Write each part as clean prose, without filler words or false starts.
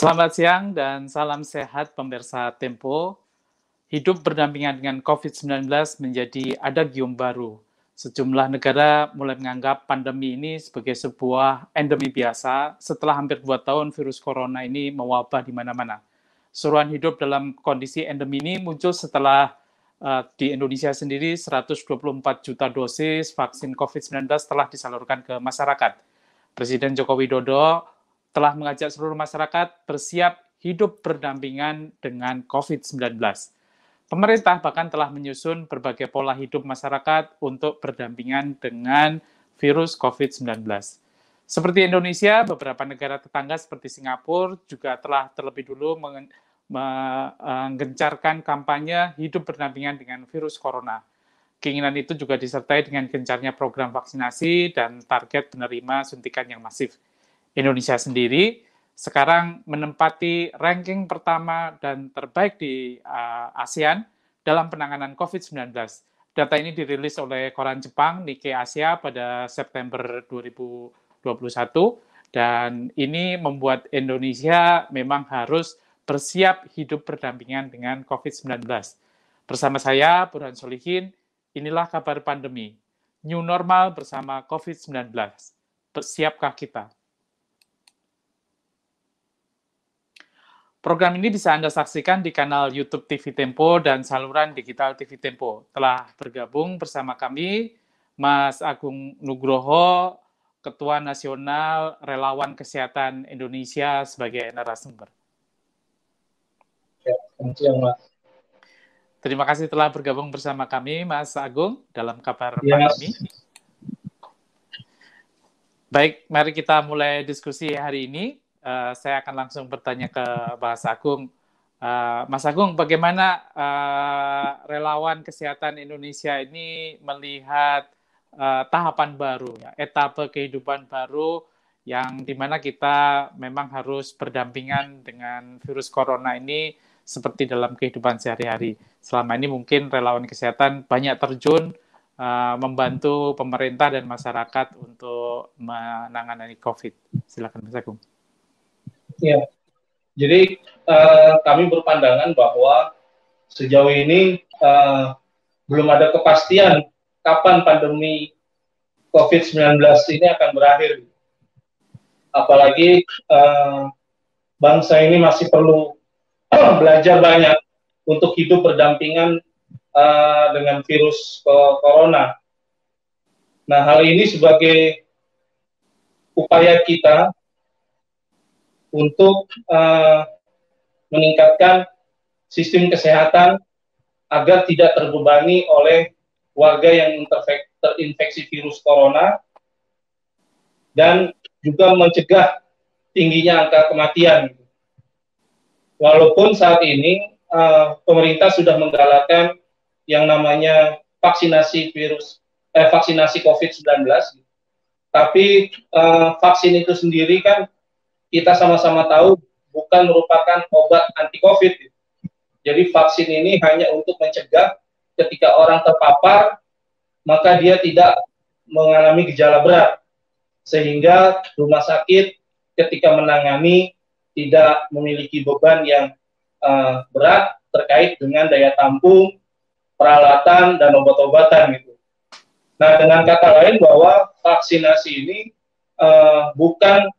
Selamat siang dan salam sehat pemirsa Tempo. Hidup berdampingan dengan COVID-19 menjadi adagium baru. Sejumlah negara mulai menganggap pandemi ini sebagai sebuah endemi biasa setelah hampir 2 tahun virus corona ini mewabah di mana-mana. Seruan hidup dalam kondisi endemi ini muncul setelah di Indonesia sendiri 124 juta dosis vaksin COVID-19 telah disalurkan ke masyarakat. Presiden Joko Widodo telah mengajak seluruh masyarakat bersiap hidup berdampingan dengan COVID-19. Pemerintah bahkan telah menyusun berbagai pola hidup masyarakat untuk berdampingan dengan virus COVID-19. Seperti Indonesia, beberapa negara tetangga seperti Singapura juga telah terlebih dulu menggencarkan kampanye hidup berdampingan dengan virus corona. Keinginan itu juga disertai dengan gencarnya program vaksinasi dan target penerima suntikan yang masif. Indonesia sendiri sekarang menempati ranking pertama dan terbaik di ASEAN dalam penanganan COVID-19. Data ini dirilis oleh koran Jepang Nikkei Asia pada September 2021 dan ini membuat Indonesia memang harus bersiap hidup berdampingan dengan COVID-19. Bersama saya, Burhan Solihin, inilah kabar pandemi. New normal bersama COVID-19. Siapkah kita? Program ini bisa Anda saksikan di kanal YouTube TV Tempo dan saluran digital TV Tempo. Telah bergabung bersama kami Mas Agung Nugroho, Ketua Nasional Relawan Kesehatan Indonesia sebagai narasumber. Ya, selamat siang, Mas. Terima kasih telah bergabung bersama kami, Mas Agung, dalam kabar pandemi. Baik, mari kita mulai diskusi hari ini. Saya akan langsung bertanya ke Mas Agung. Mas Agung, bagaimana relawan kesehatan Indonesia ini melihat tahapan baru, ya, etape kehidupan baru yang dimana kita memang harus berdampingan dengan virus corona ini seperti dalam kehidupan sehari-hari. Selama ini mungkin relawan kesehatan banyak terjun membantu pemerintah dan masyarakat untuk menangani COVID. Silakan Mas Agung. Ya, jadi kami berpandangan bahwa sejauh ini belum ada kepastian kapan pandemi COVID-19 ini akan berakhir. Apalagi bangsa ini masih perlu belajar banyak untuk hidup berdampingan dengan virus corona. Nah, hal ini sebagai upaya kita untuk meningkatkan sistem kesehatan agar tidak terbebani oleh warga yang terinfeksi virus corona dan juga mencegah tingginya angka kematian. Walaupun saat ini pemerintah sudah menggalakkan yang namanya vaksinasi COVID-19, tapi vaksin itu sendiri kan kita sama-sama tahu bukan merupakan obat anti-COVID. Jadi vaksin ini hanya untuk mencegah ketika orang terpapar, maka dia tidak mengalami gejala berat. Sehingga rumah sakit ketika menangani tidak memiliki beban yang berat terkait dengan daya tampung, peralatan, dan obat-obatan. Gitu. Nah, dengan kata lain bahwa vaksinasi ini bukan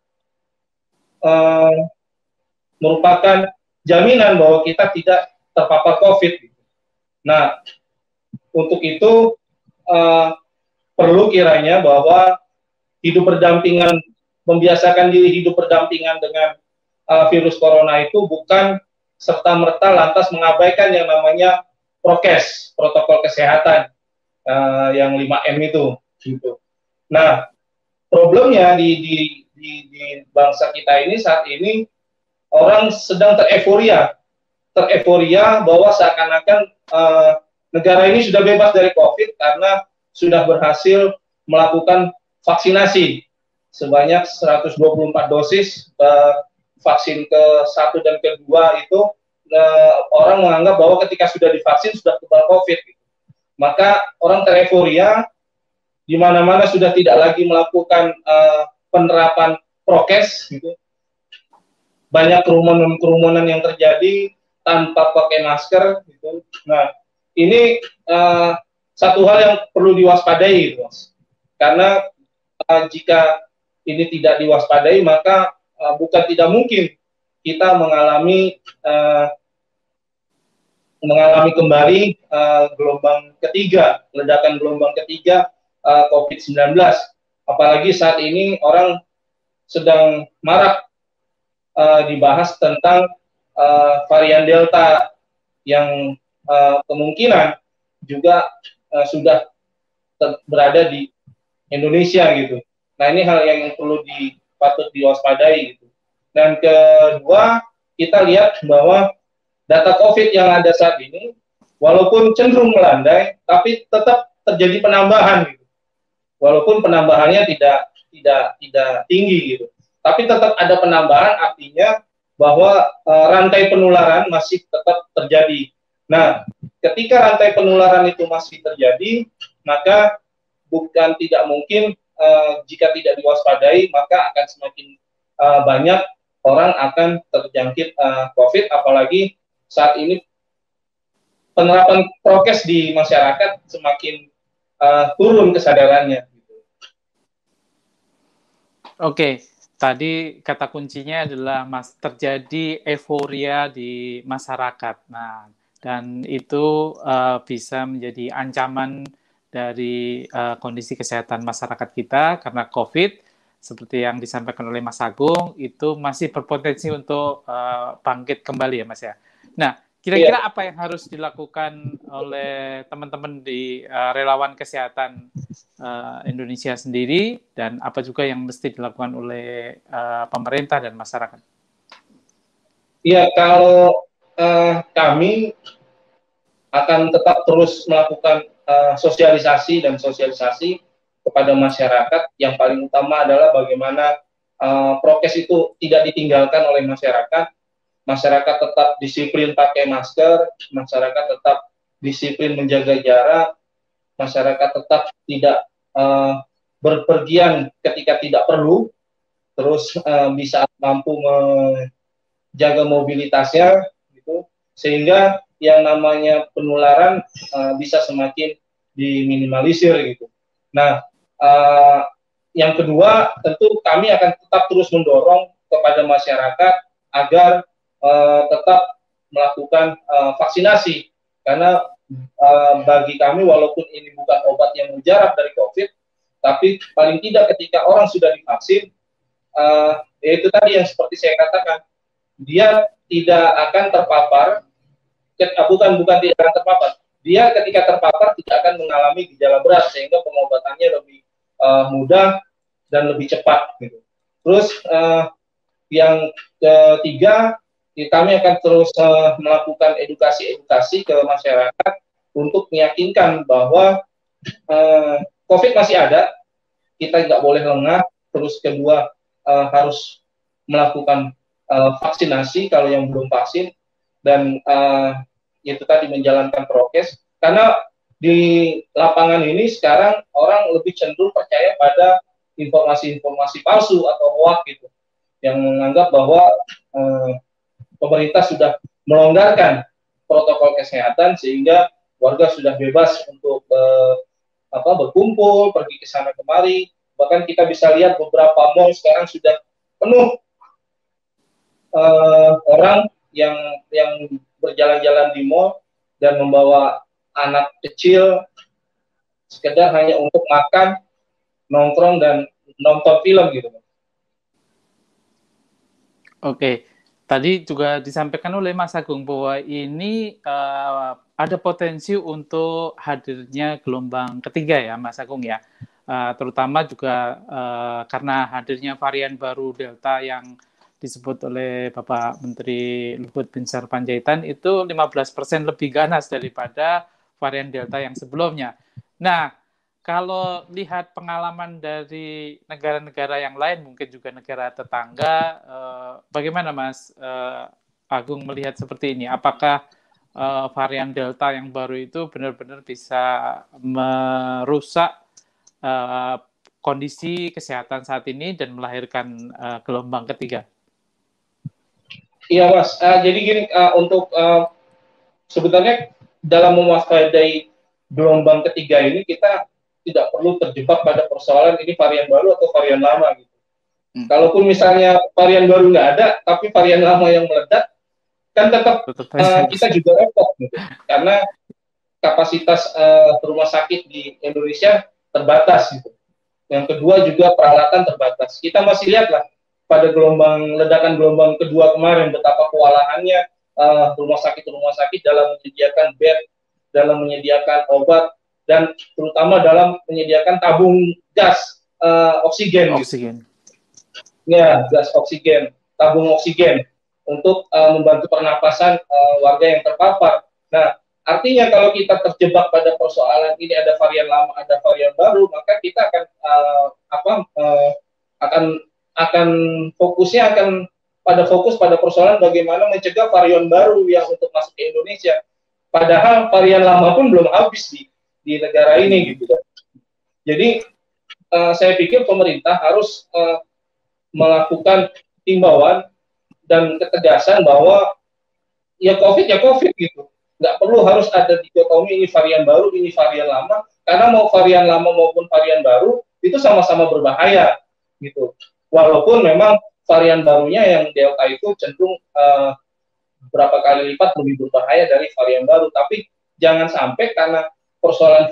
merupakan jaminan bahwa kita tidak terpapar COVID. Nah, untuk itu perlu kiranya bahwa hidup berdampingan, membiasakan diri hidup berdampingan dengan virus corona itu bukan serta-merta lantas mengabaikan yang namanya prokes, protokol kesehatan yang 5M itu. Gitu. Nah, problemnya di bangsa kita ini saat ini orang sedang tereuforia bahwa seakan-akan negara ini sudah bebas dari COVID karena sudah berhasil melakukan vaksinasi sebanyak 124 dosis vaksin ke-1 dan ke-2 itu orang menganggap bahwa ketika sudah divaksin sudah kebal COVID. Maka orang tereuforia di mana-mana sudah tidak lagi melakukan penerapan prokes gitu. banyak kerumunan yang terjadi tanpa pakai masker gitu. Nah, ini satu hal yang perlu diwaspadai gitu, Mas. Karena jika ini tidak diwaspadai, maka bukan tidak mungkin kita mengalami kembali gelombang ketiga, ledakan gelombang ketiga COVID-19. Apalagi saat ini orang sedang marak dibahas tentang varian Delta yang kemungkinan juga sudah berada di Indonesia gitu. Nah, ini hal yang perlu patut diwaspadai gitu. Dan kedua, kita lihat bahwa data COVID yang ada saat ini, walaupun cenderung melandai, tapi tetap terjadi penambahan gitu. Walaupun penambahannya tidak tinggi gitu, tapi tetap ada penambahan, artinya bahwa rantai penularan masih tetap terjadi. Nah, ketika rantai penularan itu masih terjadi, maka bukan tidak mungkin jika tidak diwaspadai, maka akan semakin banyak orang akan terjangkit COVID, apalagi saat ini penerapan prokes di masyarakat semakin turun kesadarannya. Oke, tadi kata kuncinya adalah terjadi euforia di masyarakat. Nah, dan itu bisa menjadi ancaman dari kondisi kesehatan masyarakat kita karena COVID, seperti yang disampaikan oleh Mas Agung, itu masih berpotensi untuk bangkit kembali ya Mas ya. Nah, kira-kira apa yang harus dilakukan oleh teman-teman di relawan kesehatan Indonesia sendiri, dan apa juga yang mesti dilakukan oleh pemerintah dan masyarakat? Iya, kalau kami akan tetap terus melakukan sosialisasi kepada masyarakat. Yang paling utama adalah bagaimana prokes itu tidak ditinggalkan oleh masyarakat. Masyarakat tetap disiplin pakai masker, masyarakat tetap disiplin menjaga jarak, masyarakat tetap tidak berpergian ketika tidak perlu, terus bisa mampu menjaga mobilitasnya, gitu, sehingga yang namanya penularan bisa semakin diminimalisir gitu. Nah, yang kedua tentu kami akan tetap terus mendorong kepada masyarakat agar tetap melakukan vaksinasi, karena bagi kami walaupun ini bukan obat yang mujarab dari COVID, tapi paling tidak ketika orang sudah divaksin, yaitu tadi yang seperti saya katakan, dia tidak akan terpapar, bukan tidak akan terpapar, dia ketika terpapar tidak akan mengalami gejala berat, sehingga pengobatannya lebih mudah dan lebih cepat gitu. Terus yang ketiga, kami akan terus melakukan edukasi ke masyarakat untuk meyakinkan bahwa COVID masih ada, kita nggak boleh lengah. Terus kedua, harus melakukan vaksinasi kalau yang belum vaksin, dan itu tadi menjalankan prokes, karena di lapangan ini sekarang orang lebih cenderung percaya pada informasi-informasi palsu atau hoax gitu, yang menganggap bahwa pemerintah sudah melonggarkan protokol kesehatan sehingga warga sudah bebas untuk berkumpul, pergi ke sana kemari. Bahkan kita bisa lihat beberapa mall sekarang sudah penuh orang yang berjalan-jalan di mall dan membawa anak kecil sekedar hanya untuk makan, nongkrong, dan nonton film gitu. Oke, tadi juga disampaikan oleh Mas Agung bahwa ini ada potensi untuk hadirnya gelombang ketiga ya Mas Agung ya, terutama juga karena hadirnya varian baru Delta yang disebut oleh Bapak Menteri Luhut Binsar Panjaitan itu 15% lebih ganas daripada varian Delta yang sebelumnya. Nah, kalau lihat pengalaman dari negara-negara yang lain, mungkin juga negara tetangga, bagaimana Mas Agung melihat seperti ini? Apakah varian Delta yang baru itu benar-benar bisa merusak kondisi kesehatan saat ini dan melahirkan gelombang ketiga? Iya Mas, jadi gini, untuk sebenarnya dalam mewaspadai gelombang ketiga ini kita tidak perlu terjebak pada persoalan ini varian baru atau varian lama gitu. Kalaupun misalnya varian baru nggak ada, tapi varian lama yang meledak, kan tetap kita juga repot gitu. Karena kapasitas rumah sakit di Indonesia terbatas gitu. Yang kedua juga peralatan terbatas. Kita masih lihat lah pada ledakan gelombang kedua kemarin betapa kewalahannya rumah sakit dalam menyediakan bed, dalam menyediakan obat, dan terutama dalam menyediakan tabung gas oksigen. Oksigen. Ya, gas oksigen, tabung oksigen untuk membantu pernapasan warga yang terpapar. Nah, artinya kalau kita terjebak pada persoalan ini ada varian lama, ada varian baru, maka kita akan fokusnya akan fokus pada persoalan bagaimana mencegah varian baru yang untuk masuk ke Indonesia. Padahal varian lama pun belum habis di negara ini gitu. Jadi saya pikir pemerintah harus melakukan himbauan dan ketegasan bahwa ya COVID gitu. Nggak perlu harus ada dikotomi ini varian baru, ini varian lama, karena mau varian lama maupun varian baru itu sama-sama berbahaya gitu. Walaupun memang varian barunya yang Delta itu cenderung berapa kali lipat lebih berbahaya dari varian baru, tapi jangan sampai karena persoalan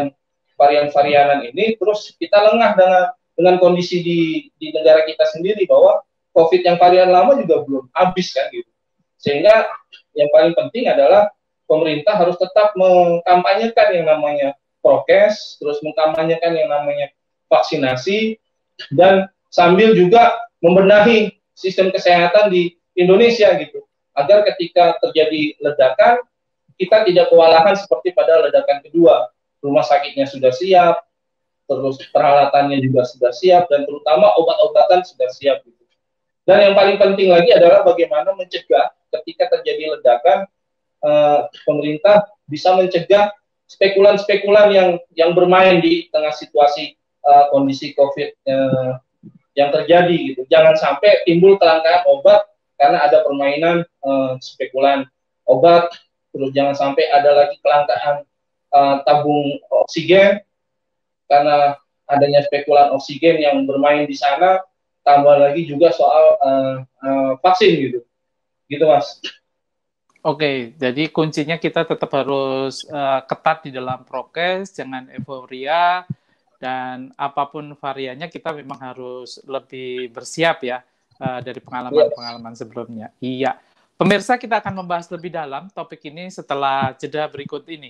varianan ini terus kita lengah dengan kondisi di negara kita sendiri bahwa COVID yang varian lama juga belum habis kan gitu. Sehingga yang paling penting adalah pemerintah harus tetap mengkampanyekan yang namanya prokes, terus mengkampanyekan yang namanya vaksinasi, dan sambil juga membenahi sistem kesehatan di Indonesia gitu. Agar ketika terjadi ledakan, kita tidak kewalahan seperti pada ledakan kedua. Rumah sakitnya sudah siap, terus peralatannya juga sudah siap, dan terutama obat-obatan sudah siap gitu. Dan yang paling penting lagi adalah bagaimana mencegah ketika terjadi ledakan, pemerintah bisa mencegah spekulan-spekulan yang bermain di tengah situasi kondisi COVID yang terjadi gitu. Jangan sampai timbul kelangkaan obat karena ada permainan spekulan obat, terus jangan sampai ada lagi kelangkaan tabung oksigen karena adanya spekulan oksigen yang bermain di sana, tambah lagi juga soal vaksin gitu Mas. Oke, jadi kuncinya kita tetap harus ketat di dalam prokes, jangan euforia, dan apapun variannya kita memang harus lebih bersiap ya dari pengalaman-pengalaman sebelumnya. Iya, pemirsa, kita akan membahas lebih dalam topik ini setelah jeda berikut ini.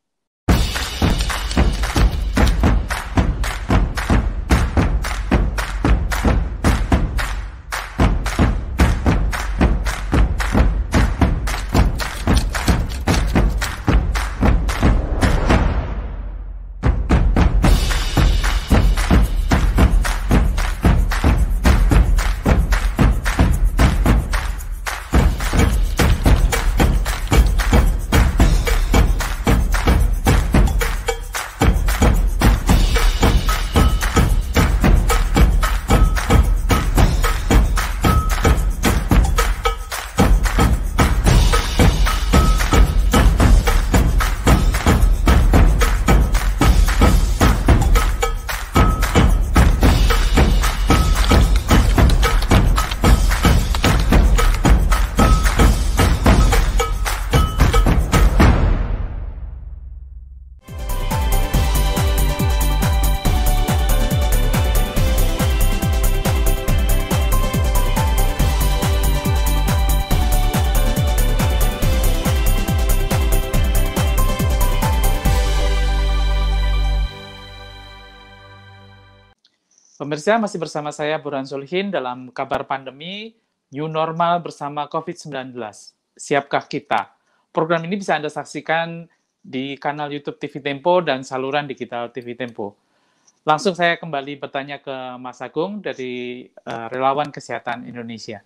Pemirsa, masih bersama saya Burhan Solihin dalam kabar pandemi New Normal bersama COVID-19. Siapkah kita? Program ini bisa Anda saksikan di kanal YouTube TV Tempo dan saluran digital TV Tempo. Langsung saya kembali bertanya ke Mas Agung dari Relawan Kesehatan Indonesia.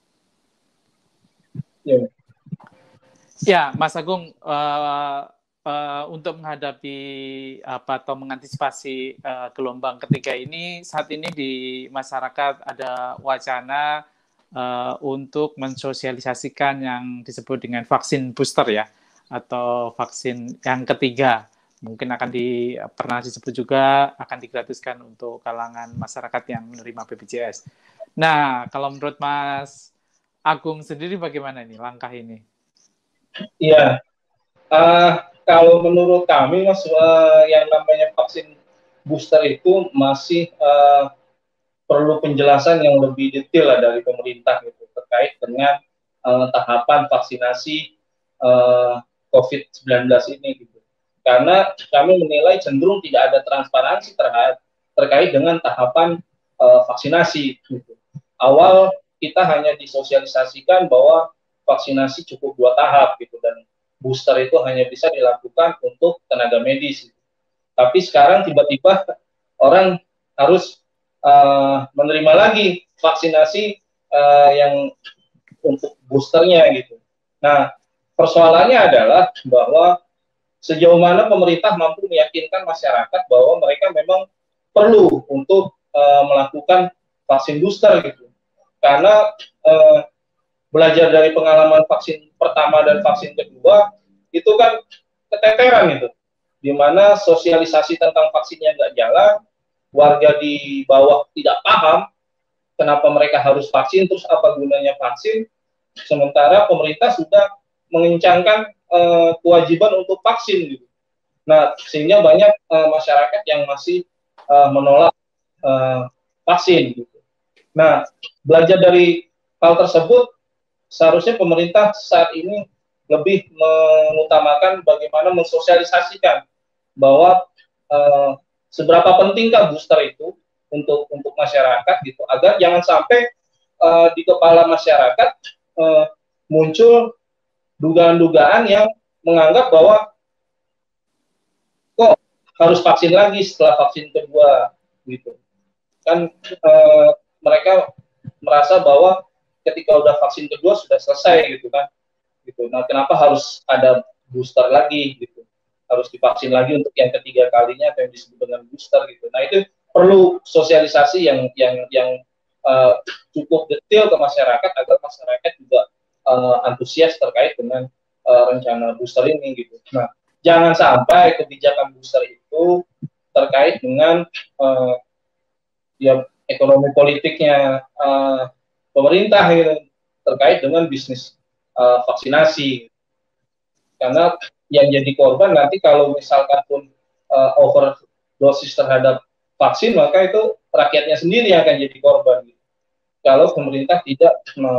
Ya, Mas Agung, untuk menghadapi atau mengantisipasi gelombang ketiga ini, saat ini di masyarakat ada wacana untuk mensosialisasikan yang disebut dengan vaksin booster ya, atau vaksin yang ketiga. Mungkin pernah disebut juga akan digratiskan untuk kalangan masyarakat yang menerima BPJS. Nah, kalau menurut Mas Agung sendiri bagaimana nih langkah ini? Iya, kalau menurut kami Mas, yang namanya vaksin booster itu masih perlu penjelasan yang lebih detail dari pemerintah gitu, terkait dengan tahapan vaksinasi COVID-19 ini gitu. Karena kami menilai cenderung tidak ada transparansi terkait dengan tahapan vaksinasi gitu. Awal kita hanya disosialisasikan bahwa vaksinasi cukup 2 tahap gitu, dan booster itu hanya bisa dilakukan untuk tenaga medis. Tapi sekarang tiba-tiba orang harus menerima lagi vaksinasi yang untuk boosternya gitu. Nah, persoalannya adalah bahwa sejauh mana pemerintah mampu meyakinkan masyarakat bahwa mereka memang perlu untuk melakukan vaksin booster gitu. Karena belajar dari pengalaman vaksin pertama dan vaksin kedua itu kan keteteran gitu, di mana sosialisasi tentang vaksinnya nggak jalan, warga di bawah tidak paham kenapa mereka harus vaksin, terus apa gunanya vaksin, sementara pemerintah sudah mengencangkan kewajiban untuk vaksin gitu. Nah, sehingga banyak masyarakat yang masih menolak vaksin gitu. Nah, belajar dari hal tersebut, seharusnya pemerintah saat ini lebih mengutamakan bagaimana mensosialisasikan bahwa seberapa pentingkah booster itu untuk masyarakat gitu, agar jangan sampai di kepala masyarakat muncul dugaan-dugaan yang menganggap bahwa kok harus vaksin lagi setelah vaksin kedua gitu. Kan mereka merasa bahwa ketika udah vaksin kedua sudah selesai gitu kan. Gitu. Nah, kenapa harus ada booster lagi gitu? Harus divaksin lagi untuk yang ketiga kalinya, atau yang disebut dengan booster gitu. Nah, itu perlu sosialisasi yang cukup detail ke masyarakat, agar masyarakat juga antusias terkait dengan rencana booster ini gitu. Nah, jangan sampai kebijakan booster itu terkait dengan ya ekonomi politiknya pemerintah gitu, terkait dengan bisnis vaksinasi. Karena yang jadi korban nanti kalau misalkan pun overdosis terhadap vaksin, maka itu rakyatnya sendiri yang akan jadi korban gitu. Kalau pemerintah tidak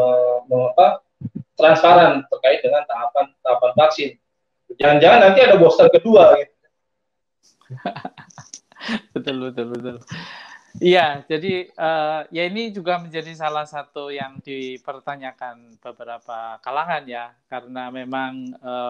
transparan terkait dengan tahapan vaksin. Jangan-jangan nanti ada booster kedua gitu. Betul. Iya, jadi ya ini juga menjadi salah satu yang dipertanyakan beberapa kalangan ya, karena memang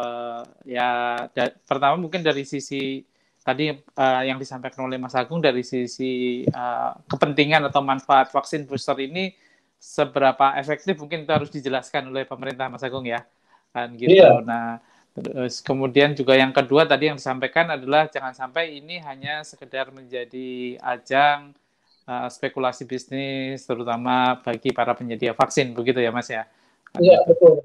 pertama mungkin dari sisi tadi yang disampaikan oleh Mas Agung, dari sisi kepentingan atau manfaat vaksin booster ini seberapa efektif mungkin itu harus dijelaskan oleh pemerintah, Mas Agung ya, kan gitu. Iya. Nah, terus kemudian juga yang kedua tadi yang disampaikan adalah jangan sampai ini hanya sekedar menjadi ajang spekulasi bisnis, terutama bagi para penyedia vaksin, begitu ya Mas ya? Iya, betul.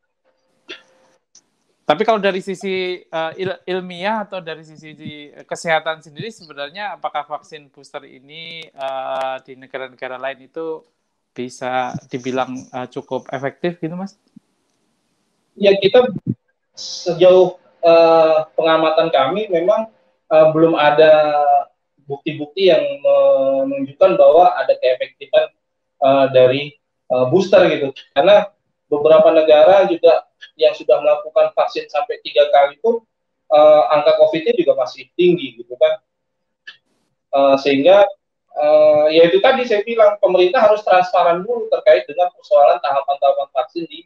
Tapi kalau dari sisi ilmiah atau dari sisi kesehatan sendiri, sebenarnya apakah vaksin booster ini di negara-negara lain itu bisa dibilang cukup efektif gitu Mas? Ya, kita sejauh pengamatan kami memang belum ada bukti-bukti yang menunjukkan bahwa ada keefektifan dari booster gitu. Karena beberapa negara juga yang sudah melakukan vaksin sampai 3 kali itu angka COVID-nya juga masih tinggi gitu kan. Sehingga ya itu tadi saya bilang, pemerintah harus transparan dulu terkait dengan persoalan tahapan-tahapan vaksin di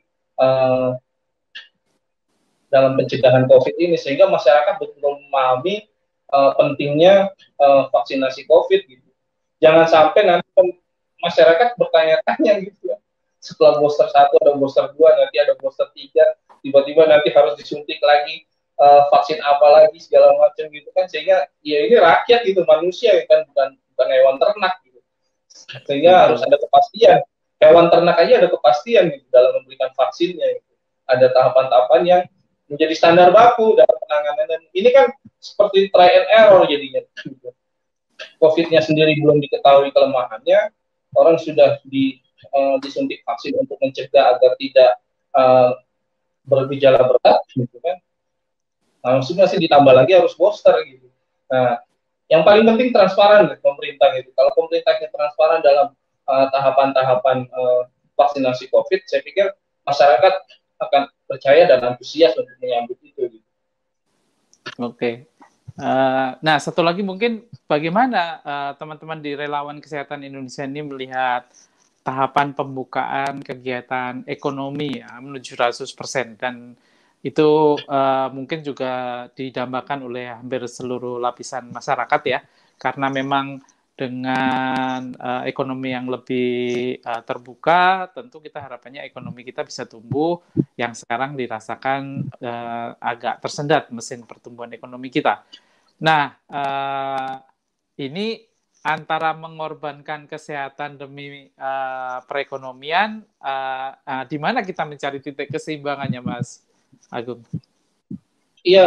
dalam pencegahan COVID ini, sehingga masyarakat betul-betul memahami pentingnya vaksinasi COVID gitu. Jangan sampai nanti masyarakat bertanya-tanya gitu ya. Setelah booster 1 ada booster 2, nanti ada booster 3, tiba-tiba nanti harus disuntik lagi vaksin apa lagi segala macam gitu kan, sehingga ya ini rakyat gitu, manusia kan, bukan hewan ternak gitu. Sehingga harus ada kepastian hewan ternak aja ada kepastian gitu dalam memberikan vaksinnya. Gitu. Ada tahapan-tahapan yang menjadi standar baku dalam penanganan. Dan ini kan seperti try and error jadinya. Gitu. COVID-nya sendiri belum diketahui kelemahannya, orang sudah disuntik vaksin untuk mencegah agar tidak bergejala berat, gitu kan. Nah, maksudnya sih ditambah lagi harus booster gitu. Nah, yang paling penting transparan pemerintah gitu. Kalau pemerintahnya transparan dalam tahapan-tahapan vaksinasi COVID, saya pikir masyarakat akan percaya dan antusias untuk menyambut itu. Gitu. Oke. Nah, satu lagi mungkin bagaimana teman-teman di Relawan Kesehatan Indonesia ini melihat tahapan pembukaan kegiatan ekonomi ya, menuju 100% dan itu mungkin juga didambakan oleh hampir seluruh lapisan masyarakat ya, karena memang dengan ekonomi yang lebih terbuka, tentu kita harapannya ekonomi kita bisa tumbuh, yang sekarang dirasakan agak tersendat mesin pertumbuhan ekonomi kita. Nah, ini antara mengorbankan kesehatan demi perekonomian, di mana kita mencari titik keseimbangannya, Mas Agung? Iya,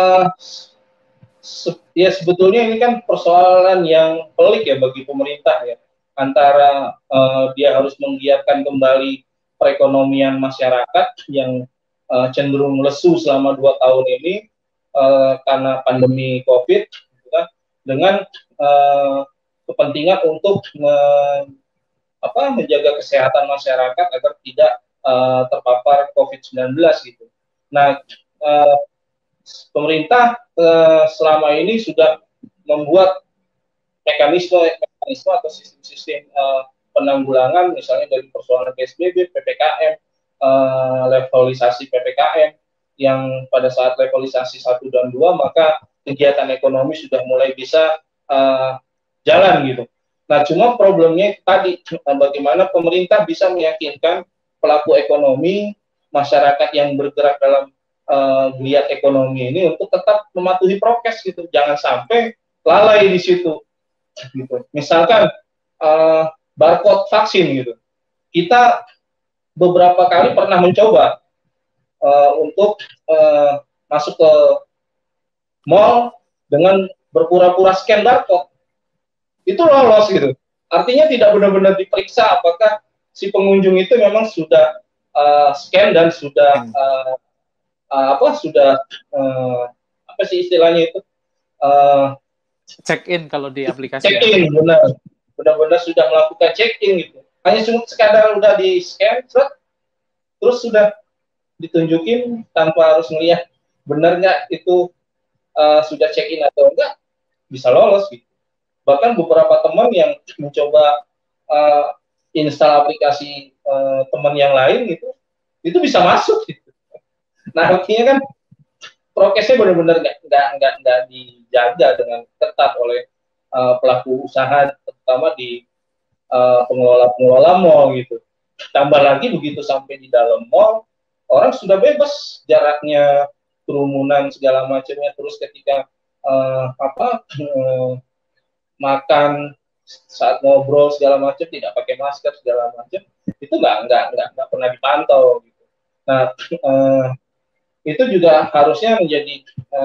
ya sebetulnya ini kan persoalan yang pelik ya bagi pemerintah ya, antara dia harus menggiatkan kembali perekonomian masyarakat yang cenderung lesu selama 2 tahun ini karena pandemi COVID, gitu kan, dengan kepentingan untuk menjaga kesehatan masyarakat agar tidak terpapar COVID-19 gitu. Nah, pemerintah selama ini sudah membuat mekanisme atau sistem-sistem penanggulangan, misalnya dari persoalan PSBB, PPKM, levelisasi PPKM, yang pada saat levelisasi 1 dan 2, maka kegiatan ekonomi sudah mulai bisa jalan gitu. Nah, cuma problemnya tadi, bagaimana pemerintah bisa meyakinkan pelaku ekonomi, masyarakat yang bergerak dalam geliat ekonomi ini untuk tetap mematuhi prokes gitu, jangan sampai lalai di situ. Gitu. Misalkan barcode vaksin gitu, kita beberapa kali pernah mencoba untuk masuk ke mall dengan berpura-pura scan barcode, itu lolos gitu. Artinya tidak benar-benar diperiksa apakah si pengunjung itu memang sudah scan dan sudah apa sih istilahnya itu check in kalau di aplikasi. Check in, benar-benar sudah melakukan check in gitu. Hanya cuma sekadar udah di scan, terus sudah ditunjukin tanpa harus melihat benar nggak itu sudah check in atau enggak, bisa lolos gitu. Bahkan beberapa teman yang mencoba install aplikasi teman yang lain gitu, itu bisa masuk gitu. Nah, artinya kan prokesnya benar-benar nggak dijaga dengan ketat oleh pelaku usaha, terutama di pengelola mall gitu. Tambah lagi begitu sampai di dalam mall, orang sudah bebas jaraknya, kerumunan segala macamnya. Terus ketika makan, saat ngobrol segala macam tidak pakai masker segala macam, itu nggak pernah dipantau gitu. Nah, itu juga harusnya menjadi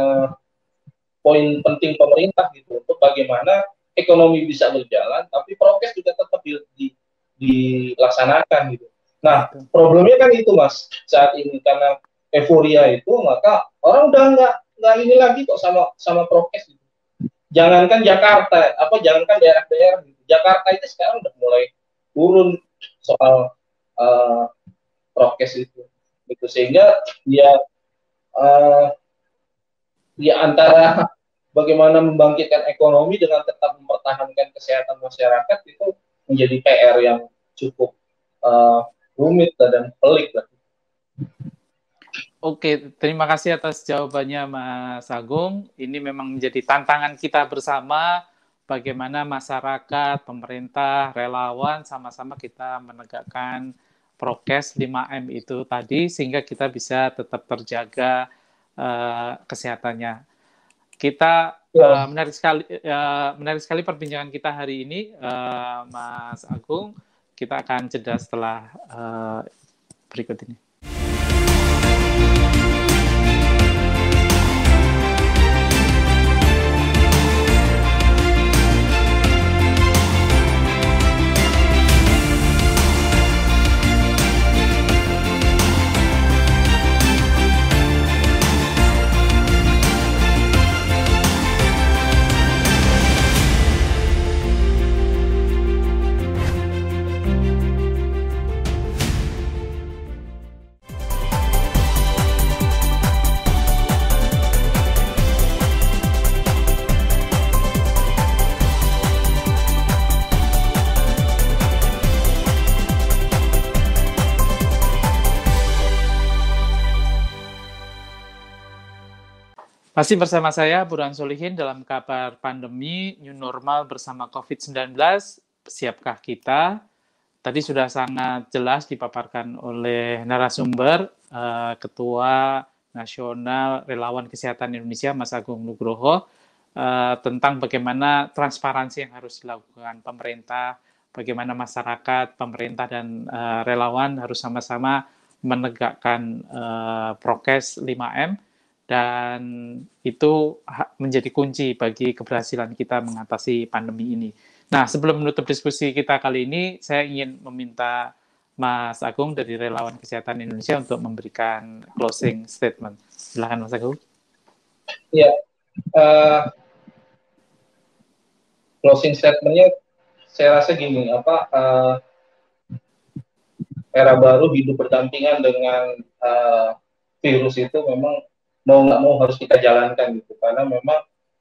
poin penting pemerintah gitu, untuk bagaimana ekonomi bisa berjalan tapi prokes juga tetap dilaksanakan gitu. Nah, problemnya kan itu Mas, saat ini karena euforia itu, maka orang udah nggak ini lagi kok sama prokes gitu. Jangankan Jakarta, jangankan daerah-daerah gitu. Jakarta itu sekarang udah mulai turun soal prokes itu gitu, sehingga dia antara bagaimana membangkitkan ekonomi dengan tetap mempertahankan kesehatan masyarakat itu menjadi PR yang cukup rumit dan pelik lah. Oke, terima kasih atas jawabannya Mas Agung. Ini memang menjadi tantangan kita bersama, bagaimana masyarakat, pemerintah, relawan sama-sama kita menegakkan prokes 5M itu tadi, sehingga kita bisa tetap terjaga kesehatannya. Kita menarik sekali perbincangan kita hari ini, Mas Agung. Kita akan jeda setelah berikut ini. Masih bersama saya, Burhan Solihin, dalam kabar pandemi New Normal bersama COVID-19. Siapkah kita? Tadi sudah sangat jelas dipaparkan oleh narasumber, Ketua Nasional Relawan Kesehatan Indonesia, Mas Agung Nugroho, tentang bagaimana transparansi yang harus dilakukan pemerintah, bagaimana masyarakat, pemerintah, dan relawan harus sama-sama menegakkan prokes 5M, dan itu menjadi kunci bagi keberhasilan kita mengatasi pandemi ini. Nah, sebelum menutup diskusi kita kali ini, saya ingin meminta Mas Agung dari Relawan Kesehatan Indonesia untuk memberikan closing statement. Silakan, Mas Agung. Iya, closing statement-nya saya rasa gini, era baru hidup berdampingan dengan virus itu memang mau nggak mau harus kita jalankan gitu, karena memang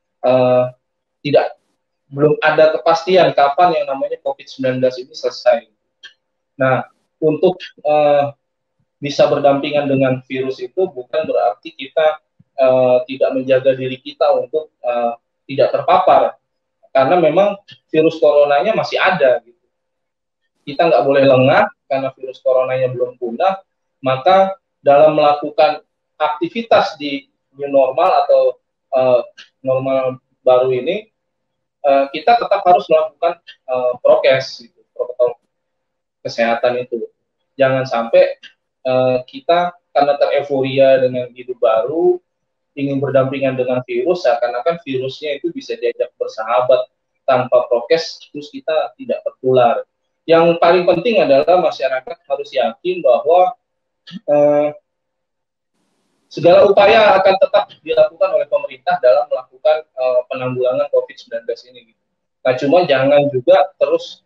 belum ada kepastian kapan yang namanya COVID-19 ini selesai. Nah, untuk bisa berdampingan dengan virus itu bukan berarti kita tidak menjaga diri kita untuk tidak terpapar, karena memang virus coronanya masih ada gitu. Kita nggak boleh lengah karena virus coronanya belum punah, maka dalam melakukan aktivitas di new normal atau normal baru ini, kita tetap harus melakukan prokes, gitu, protokol kesehatan itu. Jangan sampai kita karena tereforia dengan hidup baru, ingin berdampingan dengan virus, seakan-akan virusnya itu bisa diajak bersahabat tanpa prokes, terus kita tidak tertular. Yang paling penting adalah masyarakat harus yakin bahwa segala upaya akan tetap dilakukan oleh pemerintah dalam melakukan penanggulangan COVID-19 ini. Nah, cuma jangan juga terus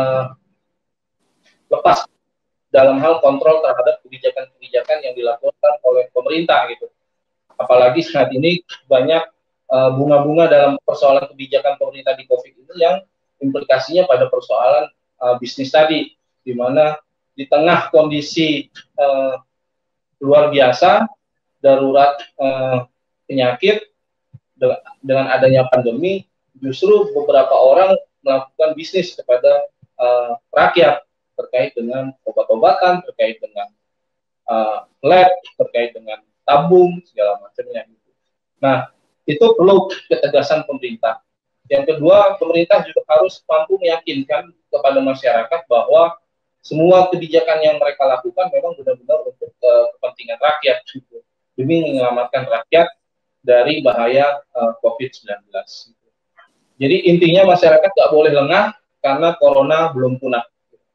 lepas dalam hal kontrol terhadap kebijakan-kebijakan yang dilakukan oleh pemerintah gitu. Apalagi saat ini banyak bunga-bunga dalam persoalan kebijakan pemerintah di COVID ini yang implikasinya pada persoalan bisnis tadi, di mana di tengah kondisi luar biasa, darurat penyakit, dengan adanya pandemi, justru beberapa orang melakukan bisnis kepada rakyat terkait dengan obat-obatan, terkait dengan lab, terkait dengan tabung, segala macamnya. Nah, itu perlu ketegasan pemerintah. Yang kedua, pemerintah juga harus mampu meyakinkan kepada masyarakat bahwa semua kebijakan yang mereka lakukan memang benar-benar untuk kepentingan rakyat, gitu, demi menyelamatkan rakyat dari bahaya COVID-19. Jadi intinya masyarakat nggak boleh lengah karena corona belum punah.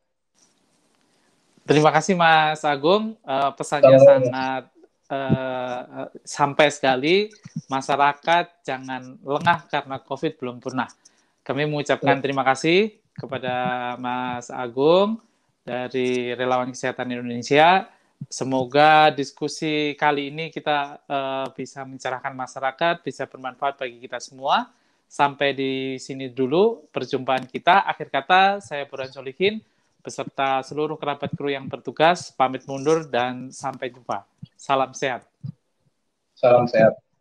Terima kasih Mas Agung, pesannya sangat sampai sekali. Masyarakat jangan lengah karena COVID belum punah. Kami mengucapkan terima kasih kepada Mas Agung dari Relawan Kesehatan Indonesia. Semoga diskusi kali ini kita bisa mencerahkan masyarakat, bisa bermanfaat bagi kita semua. Sampai di sini dulu perjumpaan kita. Akhir kata, saya Burhan Solihin beserta seluruh kerabat kru yang bertugas pamit mundur dan sampai jumpa. Salam sehat. Salam sehat.